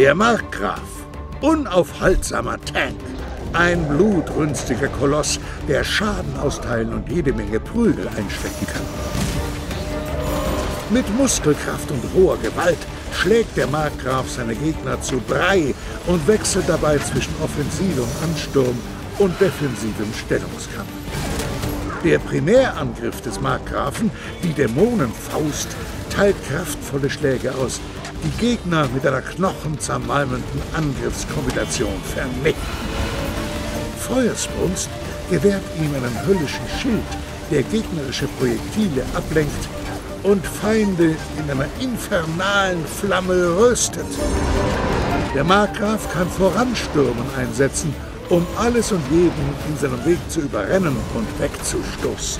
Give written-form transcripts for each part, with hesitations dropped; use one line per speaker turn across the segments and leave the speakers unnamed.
Der Markgraf, unaufhaltsamer Tank. Ein blutrünstiger Koloss, der Schaden austeilen und jede Menge Prügel einstecken kann. Mit Muskelkraft und roher Gewalt schlägt der Markgraf seine Gegner zu Brei und wechselt dabei zwischen offensivem Ansturm und defensivem Stellungskampf. Der Primärangriff des Markgrafen, die Dämonenfaust, teilt kraftvolle Schläge aus, die Gegner mit einer knochenzermalmenden Angriffskombination vernichten. Feuersbrunst gewährt ihm einen höllischen Schild, der gegnerische Projektile ablenkt und Feinde in einer infernalen Flamme röstet. Der Markgraf kann Voranstürmen einsetzen, um alles und jeden in seinem Weg zu überrennen und wegzustoßen.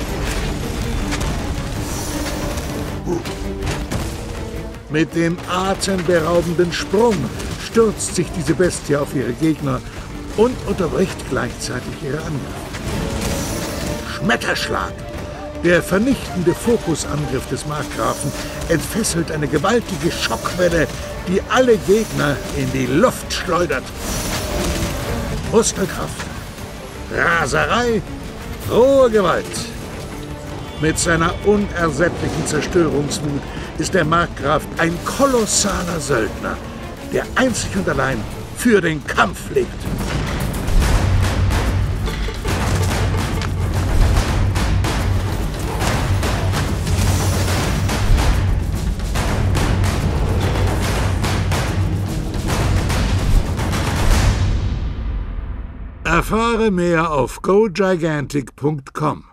Mit dem atemberaubenden Sprung stürzt sich diese Bestie auf ihre Gegner und unterbricht gleichzeitig ihre Angriffe. Schmetterschlag! Der vernichtende Fokusangriff des Markgrafen entfesselt eine gewaltige Schockwelle, die alle Gegner in die Luft schleudert. Muskelkraft, Raserei, rohe Gewalt. Mit seiner unersättlichen Zerstörungswut ist der Markgraf ein kolossaler Söldner, der einzig und allein für den Kampf lebt. Erfahre mehr auf gogigantic.com.